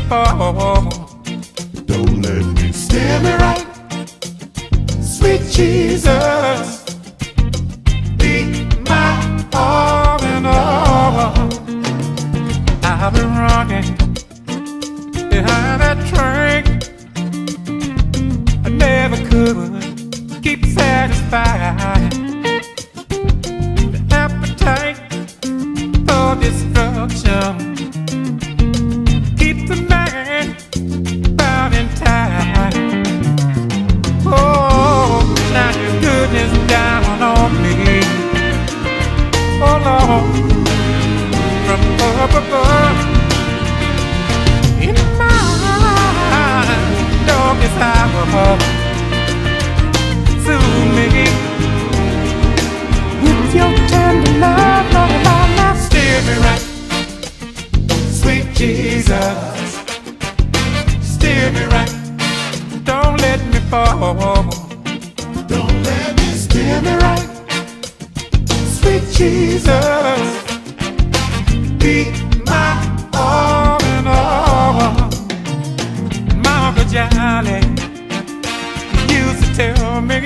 fall. Don't let me Steer me right, sweet Jesus. Be my all in all. I've been running behind that train. I never could keep satisfied. The appetite for destruction keeps the man bound and tied. Oh, shine your goodness down on me. Oh Lord, from up above. In my darkest hour, soothe me with your tender love, Lord, now steer me right, sweet Jesus. Steer me right, don't let me fall. Don't let me Steer me right, sweet Jesus. Be my all in all. My Uncle Johnny used to tell me,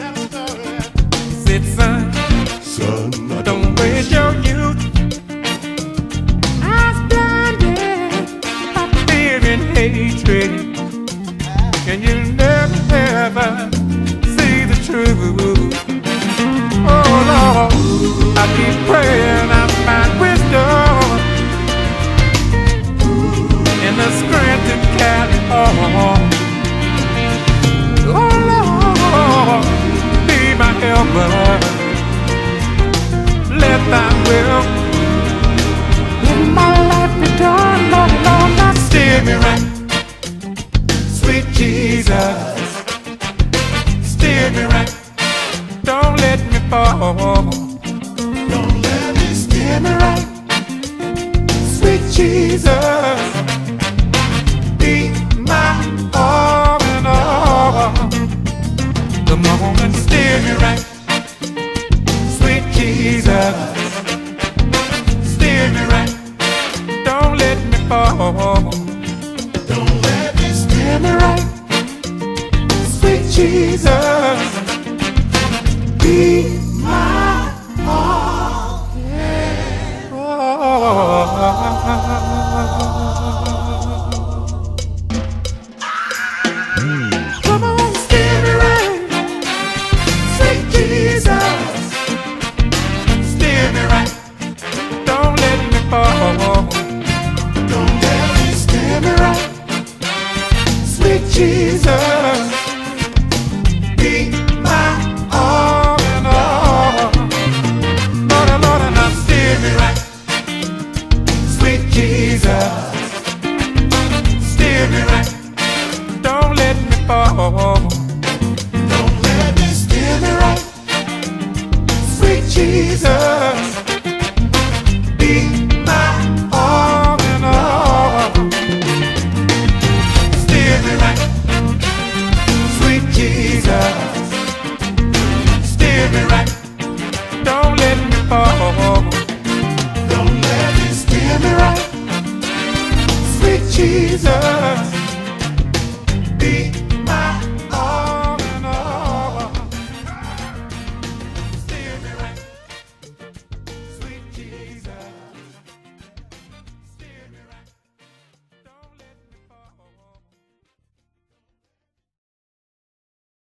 said son, don't waste your youth. I was blinded by fear and hatred, and you'll never see the truth. Oh Lord, I keep praying I find wisdom and the strength to carry on. Oh Lord, be my helper. Let thy will in my life be done. Lord, Lord, now steer me right, sweet Jesus. Steer me right, don't let me fall. Don't let me Steer me right, sweet Jesus. Be my all in all. Come on and steer me right, sweet Jesus. Steer me right, don't let me fall. Don't let me Steer me right, sweet Jesus. Be my all in all. Come on, steer me right, sweet Jesus. Steer me right, don't let me fall. Don't let me Steer me right, sweet Jesus.